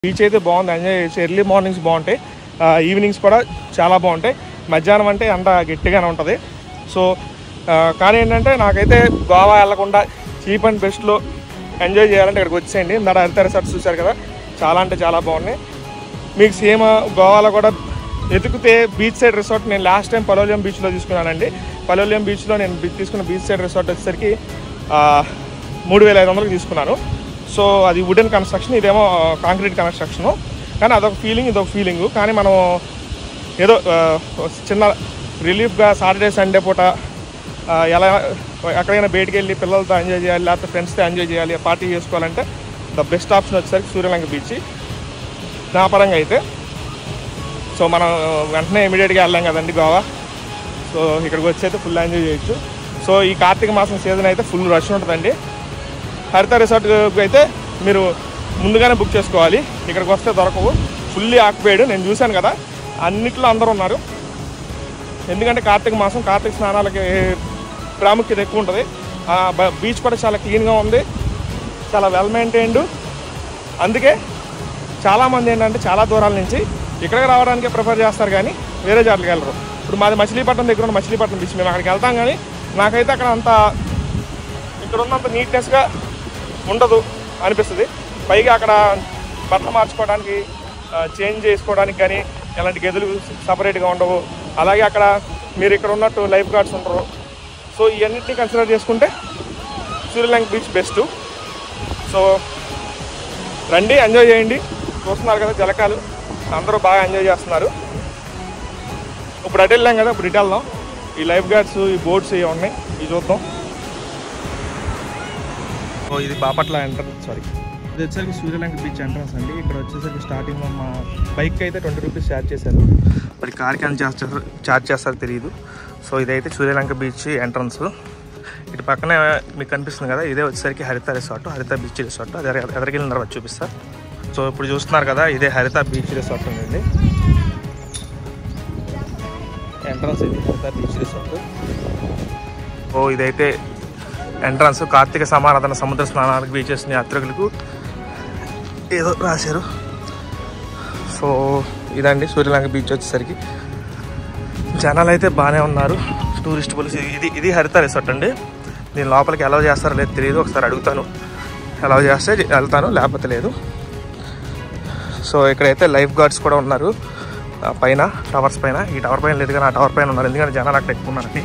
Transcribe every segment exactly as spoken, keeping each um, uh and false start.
Beach అయితే బాగుంది, enjoy చేయొచ్చు. ఎర్లీ మార్నింగ్స్ బాగుంటాయి, ఈవినింగ్స్ కూడా చాలా బాగుంటాయి. మధ్యాహ్నం అంటే అంత గట్టిగానే ఉంటుంది. సో కానీ ఏంటంటే నాకైతే గోవా వెళ్ళకుండా చీప్ అండ్ బెస్ట్లో ఎంజాయ్ చేయాలంటే ఇక్కడికి వచ్చేయండి. ఇందాక హరిత రిసార్ట్స్ చూశారు కదా, చాలా అంటే చాలా బాగున్నాయి. మీకు సేమ్ గోవాలో కూడా ఎతికితే బీచ్ సైడ్ రిసార్ట్ నేను లాస్ట్ టైం పలోలియం బీచ్లో తీసుకున్నానండి. పలోలియం బీచ్లో నేను తీసుకున్న బీచ్ సైడ్ రిసార్ట్ వచ్చేసరికి మూడు వేల ఐదు వందలకి తీసుకున్నాను. సో అది వుడెన్ కన్స్ట్రక్షన్, ఇదేమో కాంక్రీట్ కన్స్ట్రక్షను. కానీ అదొక ఫీలింగ్, ఇదొక ఫీలింగు. కానీ మనం ఏదో చిన్న రిలీఫ్గా సాటర్డే సండే పూట ఎలా ఎక్కడైనా బయటికి వెళ్ళి పిల్లలతో ఎంజాయ్ చేయాలి, లేకపోతే ఫ్రెండ్స్తో ఎంజాయ్ చేయాలి, పార్టీ చేసుకోవాలంటే ద బెస్ట్ ఆప్షన్ వచ్చేసరికి సూర్యలంక బీచ్ నా పరంగా అయితే. సో మనం వెంటనే ఇమీడియట్గా వెళ్ళాం కదండి గోవా. సో ఇక్కడికి వచ్చి అయితే ఫుల్ ఎంజాయ్ చేయొచ్చు. సో ఈ కార్తీక మాసం సీజన్ అయితే ఫుల్ రష్ ఉంటుందండి. హరిత రిసార్ట్కి అయితే మీరు ముందుగానే బుక్ చేసుకోవాలి, ఇక్కడికి వస్తే దొరకవు, ఫుల్లీ ఆక్యుపైడ్. నేను చూశాను కదా, అన్నిట్లో అందరూ ఉన్నారు. ఎందుకంటే కార్తీక మాసం, కార్తీక స్నానాలకి ప్రాముఖ్యత ఎక్కువ ఉంటుంది. బీచ్ కూడా చాలా క్లీన్గా ఉంది, చాలా వెల్ మెయింటైన్డ్. అందుకే చాలామంది ఏంటంటే చాలా దూరాల నుంచి ఇక్కడికి రావడానికే ప్రిఫర్ చేస్తారు, కానీ వేరే చోట్లకి వెళ్ళరు. ఇప్పుడు మాది మచిలీపట్నం దగ్గర ఉన్న మచిలీపట్నం బీచ్, మేము అక్కడికి వెళ్తాం, కానీ నాకైతే అక్కడ అంత ఇక్కడ ఉన్నంత నీట్నెస్గా ఉండదు అనిపిస్తుంది. పైగా అక్కడ బట్టలు మార్చుకోవడానికి, చేంజ్ చేసుకోవడానికి కానీ ఎలాంటి గదులు సపరేట్గా ఉండవు. అలాగే అక్కడ మీరు ఇక్కడ ఉన్నట్టు లైఫ్ గార్డ్స్ ఉంటారు. సో ఇవన్నింటినీ కన్సిడర్ చేసుకుంటే సూర్యలంక బీచ్ బెస్ట్. సో రండి, ఎంజాయ్ చేయండి. చూస్తున్నారు కదా జలకాలు, అందరూ బాగా ఎంజాయ్ చేస్తున్నారు. ఇప్పుడు అటు వెళ్ళాం కదా, ఇప్పుడు ఇటు వెళ్దాం. ఈ లైఫ్ గార్డ్స్, ఈ బోట్స్ ఇవి ఉన్నాయి, ఇవి చూద్దాం. సో ఇది బాపట్ల ఎంట్రన్స్, సారీ ఇది వచ్చేసరికి సూర్యలంక బీచ్ ఎంట్రన్స్ అండి. ఇక్కడ వచ్చేసరికి స్టార్టింగ్లో మా బైక్ అయితే ట్వంటీ రూపీస్ ఛార్జ్ చేశారు, మరి కార్కి ఎంత ఛార్జ్ చేస్తారు ఛార్జ్ చేస్తారో తెలియదు. సో ఇదైతే సూర్యలంక బీచ్ ఎంట్రన్స్. ఇటు పక్కనే మీకు కనిపిస్తుంది కదా, ఇదే వచ్చేసరికి హరిత రిసార్ట్, హరిత బీచ్ రిసార్ట్. అది ఎదరికెళ్ళిన తర్వాత చూపిస్తా. సో ఇప్పుడు చూస్తున్నారు కదా, ఇదే హరిత బీచ్ రిసార్ట్ ఉందండి. ఎంట్రన్స్ ఇది హరిత బీచ్ రిసార్ట్. ఓ ఇదైతే ఎంట్రన్స్. కార్తీక సమారాధన సముద్ర స్నానాలకు బీచెస్ యాత్రికులకు ఏదో రాశారు. సో ఇదండి సూర్యలంక బీచ్ వచ్చేసరికి. జనాలు అయితే బాగానే ఉన్నారు, టూరిస్ట్ పోలీస్. ఇది ఇది హరిత రిసార్ట్ అండి. దీని లోపలికి అలౌ చేస్తారో లేదు తెలియదు, ఒకసారి అడుగుతాను. అలౌ చేస్తే వెళ్తాను, లేకపోతే లేదు. సో ఇక్కడైతే లైఫ్ గార్డ్స్ కూడా ఉన్నారు పైన, టవర్స్ పైన. ఈ టవర్ పైన లేదు కానీ ఆ టవర్ పైన ఉన్నారు, ఎందుకంటే జనాలు అక్కడ ఎక్కువ ఉన్నారని.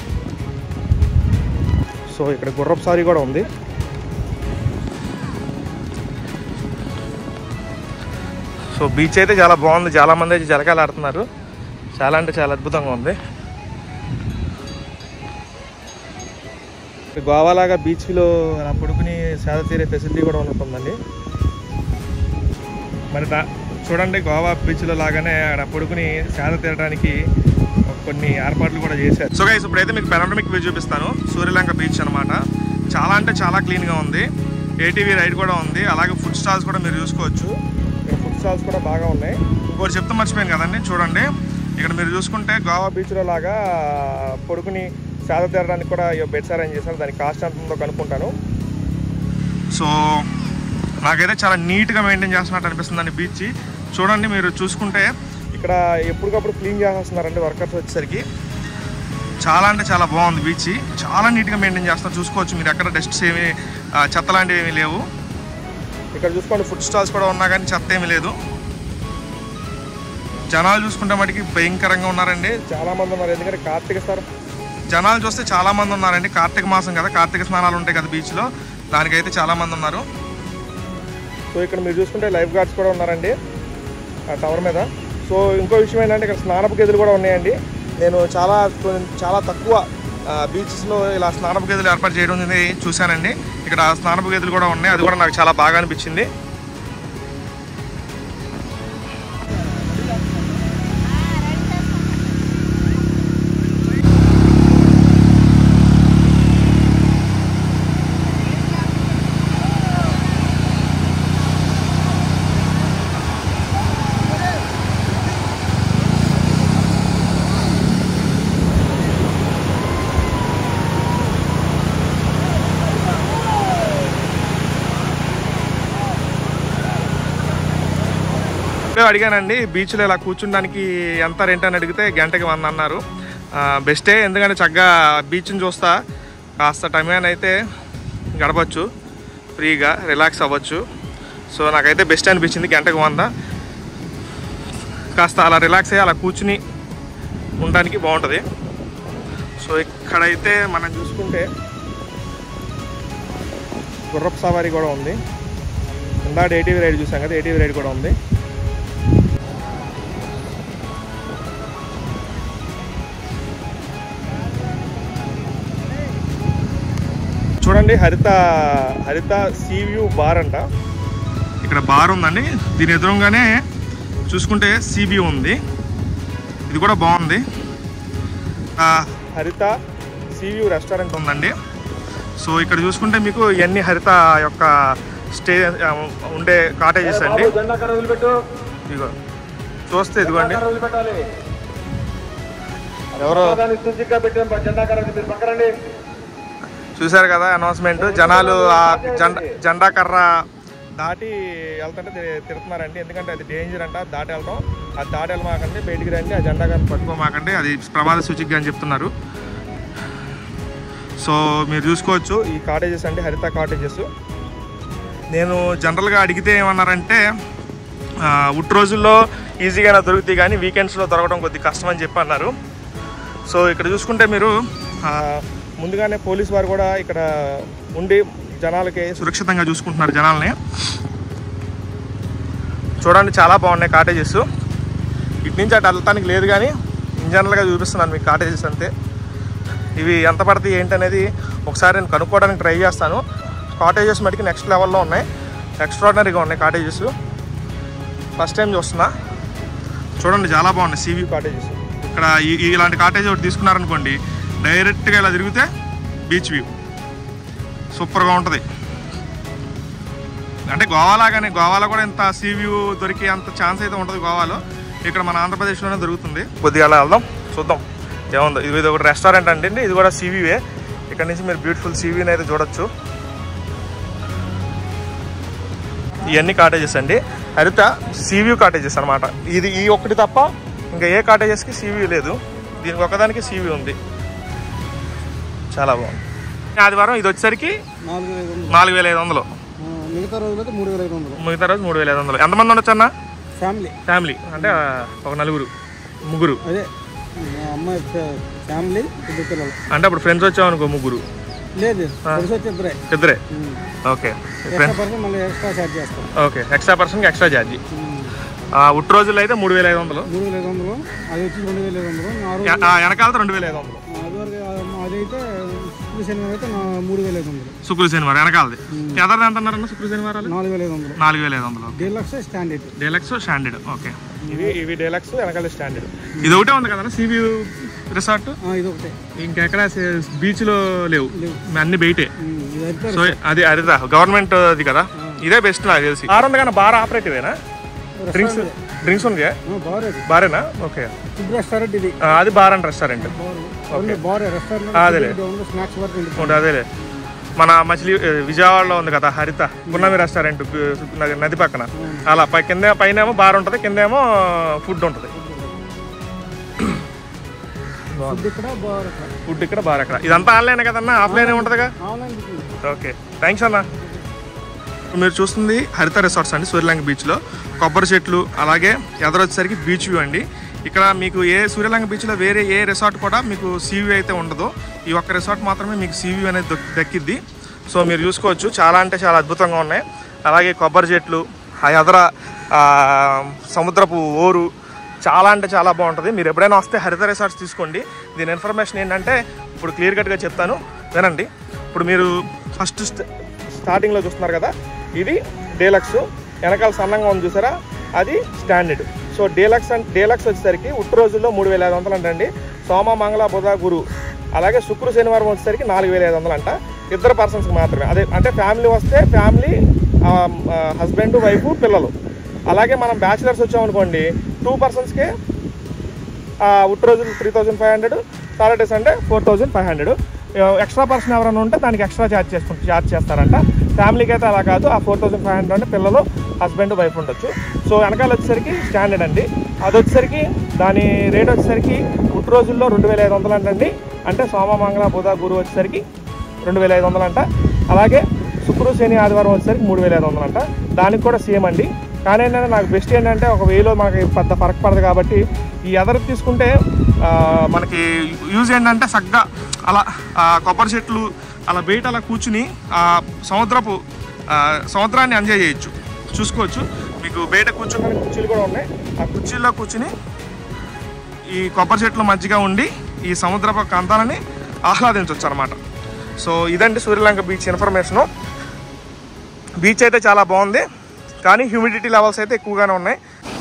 సో ఇక్కడ గుర్రపు సారీ కూడా ఉంది. సో బీచ్ అయితే చాలా బాగుంది, చాలామంది అయితే జలకాలు ఆడుతున్నారు. చాలా అంటే చాలా అద్భుతంగా ఉంది. గోవాలాగా బీచ్లో అలా పడుకుని సేద తీరే ఫెసిలిటీ కూడా ఉంటుందండి. మరి చూడండి, గోవా బీచ్లో లాగానే అక్కడ పడుకుని సేద తీరడానికి కొన్ని ఏర్పాట్లు కూడా చేశారు. సో గైస్ ఇప్పుడైతే మీకు పెనోరమిక్ వ్యూ చూపిస్తాను. సూర్యలంక బీచ్ అనమాట. చాలా అంటే చాలా క్లీన్గా ఉంది. ఏటీవీ రైడ్ కూడా ఉంది, అలాగే ఫుడ్ స్టాల్స్ కూడా మీరు చూసుకోవచ్చు. ఇక్కడ ఫుడ్ స్టాల్స్ కూడా బాగా ఉన్నాయి. ఇంకోటి చెప్తే మర్చిపోయాను కదండి, చూడండి ఇక్కడ మీరు చూసుకుంటే గోవా బీచ్లో లాగా పడుకుని సేద తీరడానికి కూడా బెడ్స్ అరేంజ్ చేశారు. దానికి కాస్ట్ ఎంత ఉందో కనుక్కుంటాను. సో నాకైతే చాలా నీట్గా మెయింటైన్ చేస్తున్నట్టు అనిపిస్తుందండి బీచ్. చూడండి మీరు చూసుకుంటే ఇక్కడ ఎప్పటికప్పుడు క్లీన్ చేసేస్తున్నారండి వర్కర్స్ వచ్చేసరికి. చాలా అంటే చాలా బాగుంది బీచ్, చాలా నీట్గా మెయింటైన్ చేస్తున్నారు. చూసుకోవచ్చు మీరు, ఎక్కడ డస్ట్స్ ఏమి చెత్త లాంటివి ఏమీ లేవు. ఇక్కడ చూసుకోండి ఫుడ్ స్టాల్స్ కూడా ఉన్నా కానీ చెత్త ఏమీ లేదు. జనాలు చూసుకుంటే మటుకి భయంకరంగా ఉన్నారండి, చాలామంది ఉన్నారు. ఎందుకంటే కార్తీక స్నానం జనాలు చూస్తే చాలామంది ఉన్నారండి. కార్తీక మాసం కదా, కార్తీక స్నానాలు ఉంటాయి కదా బీచ్లో, దానికైతే చాలామంది ఉన్నారు. సో ఇక్కడ మీరు చూసుకుంటే లైఫ్ గార్డ్స్ కూడా ఉన్నారండి ఆ టవర్ మీద. సో ఇంకో విషయం ఏంటంటే ఇక్కడ స్నానపు గదులు కూడా ఉన్నాయండి. నేను చాలా చాలా తక్కువ బీచెస్లో ఇలా స్నానపు గదులు ఏర్పాటు చేయడం అనేది చూశానండి. ఇక్కడ స్నానపు గదులు కూడా ఉన్నాయి, అది కూడా నాకు చాలా బాగా అనిపించింది. అడిగానండి బీచ్లో ఇలా కూర్చుండానికి ఎంత రెంట్ అని అడిగితే గంటకి వంద అన్నారు. బెస్టే, ఎందుకంటే చక్కగా బీచ్ని చూస్తా కాస్త టైం అయితే గడపచ్చు, ఫ్రీగా రిలాక్స్ అవ్వచ్చు. సో నాకైతే బెస్ట్ అనిపించింది. గంటకు వంద కాస్త అలా రిలాక్స్ అయ్యి అలా కూర్చుని ఉండడానికి బాగుంటుంది. సో ఇక్కడైతే మనం చూసుకుంటే గుర్రపు సవారీ కూడా ఉంది. ఇందాక ఏటీవీ రైడ్ చూసాం కదా, ఏటీవీ రైడ్ కూడా ఉంది. చూడండి హరిత హరిత సీ వ్యూ బార్ అంట. ఇక్కడ బార్ ఉందండి, దీని ఎదురుగానే చూసుకుంటే సీ వ్యూ ఉంది. ఇది కూడా బాగుంది. హరిత సీ వ్యూ రెస్టారెంట్ ఉందండి. సో ఇక్కడ చూసుకుంటే మీకు ఇవన్నీ హరిత యొక్క స్టే ఉండే కాటేజెస్ అండి. ఇదిగో చూస్తే ఇదిగోండి ఎవరో చూసారు కదా అనౌన్స్మెంట్. జనాలు ఆ జెండా జెండా కర్ర దాటి వెళ్తుంటే తిడుతున్నారండి, ఎందుకంటే అది డేంజర్ అంట దాటి వెళ్ళడం. అది దాటి వెళ్ళమాకండి, బయటికి రండి, ఆ జెండా కర్ర పట్టుకోమాకండి, అది ప్రమాద సూచికగా అని చెప్తున్నారు. సో మీరు చూసుకోవచ్చు ఈ కాటేజెస్ అండి, హరిత కాటేజెస్. నేను జనరల్గా అడిగితే ఏమన్నారంటే ఉట్టి రోజుల్లో ఈజీగా దొరుకుతాయి కానీ వీకెండ్స్లో దొరకడం కొద్దిగా కష్టం అని చెప్పి అన్నారు. సో ఇక్కడ చూసుకుంటే మీరు ముందుగానే పోలీస్ వారు కూడా ఇక్కడ ఉండి జనాలకి సురక్షితంగా చూసుకుంటున్నారు జనాల్ని. చూడండి చాలా బాగున్నాయి కాటేజెస్. ఇటు నుంచి అటు వెళ్తానికి లేదు కానీ ఇన్ జనరల్గా చూపిస్తున్నాను మీకు కాటేజెస్ అంతే. ఇవి ఎంత పడతాయి ఏంటనేది ఒకసారి నేను కనుక్కోవడానికి ట్రై చేస్తాను. కాటేజెస్ మటుకు నెక్స్ట్ లెవెల్లో ఉన్నాయి, ఎక్స్ట్రాడినరీగా ఉన్నాయి కాటేజెస్. ఫస్ట్ టైం చూస్తున్నా. చూడండి చాలా బాగున్నాయి సీవీ కాటేజెస్. ఇక్కడ ఇలాంటి కాటేజ్ ఒకటి తీసుకున్నారనుకోండి, డైరెక్ట్గా ఇలా తిరిగితే బీచ్ వ్యూ సూపర్గా ఉంటుంది. అంటే గోవాలాగానే, గోవాలో కూడా ఇంత సీ వ్యూ దొరికే అంత ఛాన్స్ అయితే ఉంటుంది గోవాలో, ఇక్కడ మన ఆంధ్రప్రదేశ్లోనే దొరుకుతుంది. కొద్దిగా అలా వెళ్దాం చూద్దాం ఏముందో. ఇది ఇది ఒకటి రెస్టారెంట్ అండి, ఇది కూడా సీవీవే. ఇక్కడ నుంచి మీరు బ్యూటిఫుల్ సీవీని అయితే చూడొచ్చు. ఇవన్నీ కాటేజెస్ అండి, హరిత సీవ్యూ కాటేజెస్ అనమాట. ఇది ఈ ఒక్కటి తప్ప ఇంకా ఏ కాటేజెస్కి సీవీ లేదు, దీనికి ఒకదానికి సీవీ ఉంది. చాలా బాగుంది. ఆదివారం ఇది వచ్చేసరికి నాలుగు వేల ఐదు వందలు, మిగతా రోజులైతే మూడు వేల ఐదు వందలు మిగతా రోజు మూడు వేల ఐదు వందలు. ఎంతమంది ఉండొచ్చు అన్న? ఫ్యామిలీ ఫ్యామిలీ అంటే ఒక నలుగురు ముగ్గురు, అదే అమ్మాయి ఫ్యామిలీ ఇద్దరు పిల్లలు. అంటే అప్పుడు ఫ్రెండ్స్ వచ్చామనుకో ముగ్గురు? లేదు, ఇద్దరే ఇద్దరే ఓకే. మళ్ళీ ఎక్స్ట్రా ఛార్జ్ చేస్తాం. ఓకే, ఎక్స్ట్రా పర్సన్కి ఎక్స్ట్రా ఛార్జీ. ఉట్టి రోజుల్లో అయితే మూడు వేల ఐదు వందలు మూడు వేల ఐదు వందలు అది వచ్చి రెండు వేల ఐదు వందలు వెనకాలతో రెండు వేల ఐదు వందలు అదైతే శుక్ర శనివారం అయితే మూడు వేల ఐదు వందలు శుక్ర శనివారం వెనకాలది. ఎదర్ ఎంత అన్నారన్న శుక్ర శనివారాలు? నాలుగు వేల ఐదు వందలు నాలుగు వేల ఐదు వందలు deluxe standard. Deluxe standard okay. ఇవి ఇవి డీలక్స్ వెనకాల స్టాండర్డ్. ఇది ఒకటే ఉంది కదా సీ వ్యూ రిసార్ట్? ఇది ఒకటే, ఇంకెక్కడ బీచ్ లో లేవు, అన్ని బయటే. సో అది అదిదా గవర్నమెంట్ అది కదా, ఇదే బెస్ట్ నాకు తెలిసి. బార్ ఉంది కానీ బార్ ఆపరేటివేనా? డ్రింక్స్ డ్రింక్స్ ఉంది బారేనా? ఓకే, రెస్టారెంట్ ఇది, అది బార్ అండ్ రెస్టారెంట్. అదేలే అదేలే మన మచిలీ విజయవాడలో ఉంది కదా హరిత గున్నమి రెస్టారెంట్ నది పక్కన. అలా పై కింద పైన ఏమో బార్ ఉంటుంది, కింద ఏమో ఫుడ్ ఉంటుంది. ఫుడ్ ఇక్కడ బార్ అక్కడ. ఇదంతా ఆన్లైన్ కదన్నా, ఆఫ్లైన్ ఉంటుందిగా? ఓకే థ్యాంక్స్ అన్న. మీరు చూస్తుంది హరిత రిసార్ట్స్ అండి, సూర్యలంక బీచ్లో. కొబ్బరి చెట్లు అలాగే ఎదరొచ్చేసరికి బీచ్ వ్యూ అండి. ఇక్కడ మీకు ఏ సూర్యలంక బీచ్లో వేరే ఏ రిసార్ట్ కూడా మీకు సీ వ్యూ అయితే ఉండదు, ఈ ఒక్క రిసార్ట్ మాత్రమే మీకు సీ వ్యూ అనేది దక్కిద్ది. సో మీరు చూసుకోవచ్చు, చాలా అంటే చాలా అద్భుతంగా ఉన్నాయి. అలాగే కొబ్బరి చెట్లు, ఆ ఎదర సముద్రపు ఓరు, చాలా అంటే చాలా బాగుంటుంది. మీరు ఎప్పుడైనా వస్తే హరిత రిసార్ట్స్ తీసుకోండి. దీని ఇన్ఫర్మేషన్ ఏంటంటే ఇప్పుడు క్లియర్ కట్గా చెప్తాను వినండి. ఇప్పుడు మీరు ఫస్ట్ స్టార్టింగ్లో చూస్తున్నారు కదా, ఇది డీలక్స్. వెనకాల సన్నంగా ఉంది చూసారా, అది standard. So deluxe and deluxe వచ్చేసరికి ఉట్టి రోజుల్లో మూడు వేల ఐదు వందలు అంటండి. సోమ మంగళ బుధ గురు అలాగే శుక్ర శనివారం వచ్చేసరికి నాలుగు వేల ఐదు వందలు అంట, ఇద్దరు పర్సన్స్కి మాత్రమే. అదే అంటే ఫ్యామిలీ వస్తే ఫ్యామిలీ, హస్బెండ్ వైఫ్ పిల్లలు. అలాగే మనం బ్యాచిలర్స్ వచ్చామనుకోండి, టూ పర్సన్స్కే ఉట్టి రోజులు three thousand five hundred Saturday Sunday four thousand five hundred extra person ఎవరైనా ఉంటే దానికి ఎక్స్ట్రా ఛార్జ్ చేసుకుంటే ఛార్జ్ చేస్తారంట. ఫ్యామిలీకి అయితే అలా కాదు, ఆ ఫోర్ థౌసండ్ ఫైవ్ హండ్రెడ్ అంటే పిల్లలు హస్బెండ్ వైఫ్ ఉండొచ్చు. సో వెనకాల వచ్చేసరికి స్టాండర్డ్ అండి. అది వచ్చేసరికి దాని రేట్ వచ్చేసరికి పుట్టు రోజుల్లో రెండు వేల ఐదు వందలు అంటండి. అంటే సోమ మంగళ బుధ గురు వచ్చేసరికి రెండు వేల ఐదు వందలు అంట. అలాగే శుక్ర శని ఆదివారం వచ్చేసరికి మూడు వేల ఐదు వందలు అంట. దానికి కూడా సేమ్ అండి. కానీ ఏంటంటే నాకు బెస్ట్ ఏంటంటే ఒక వెయ్యిలో మనకి పెద్ద ఫరక్ పడదు కాబట్టి ఈ ఎదరు తీసుకుంటే మనకి యూజ్ ఏంటంటే చక్కగా అలా కొబ్బరి చెట్లు అలా బయట అలా కూర్చుని సముద్రపు సముద్రాన్ని ఎంజాయ్ చేయొచ్చు, చూసుకోవచ్చు. మీకు బయట కూర్చోడానికి కుర్చీలు కూడా ఉన్నాయి. ఆ కుర్చీల్లో కూర్చుని ఈ కొబ్బరి చెట్లు మధ్యగా ఉండి ఈ సముద్రపు కాంతాలని ఆహ్లాదించవచ్చు అనమాట. సో ఇదండి సూర్యలంక బీచ్ ఇన్ఫర్మేషను. బీచ్ అయితే చాలా బాగుంది, కానీ హ్యూమిడిటీ లెవెల్స్ అయితే ఎక్కువగానే ఉన్నాయి.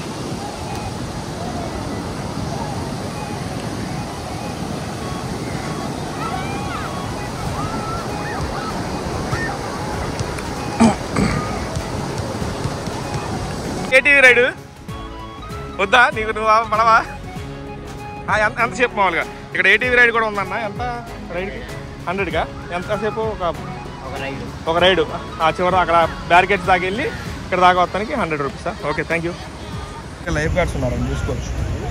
ఏటీవీ రైడు వద్దా నీకు? నువ్వు పడవా? ఎంత ఎంతసేపు మామూలుగా ఇక్కడ ఏటీవీ రైడ్ కూడా ఉందన్న. ఎంత రైడ్కి? హండ్రెడ్గా ఎంతసేపు? ఒక ఒక రైడు ఆ చివర అక్కడ బ్యారికేడ్స్ దాకా వెళ్ళి ఇక్కడ దాకా వస్తానికి హండ్రెడ్ రూపీసా? Okay, thank you. Life guards ఉన్నారండి, చూసుకోవచ్చు.